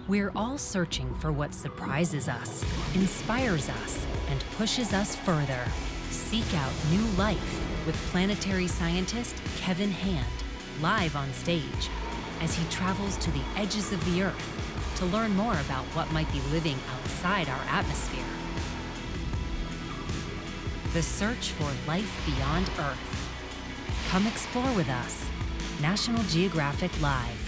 We're all searching for what surprises us, inspires us, and pushes us further. Seek out new life with Planetary scientist Kevin Hand, live on stage, as he travels to the edges of the Earth to learn more about what might be living outside our atmosphere. The search for life beyond Earth. Come explore with us. National Geographic Live.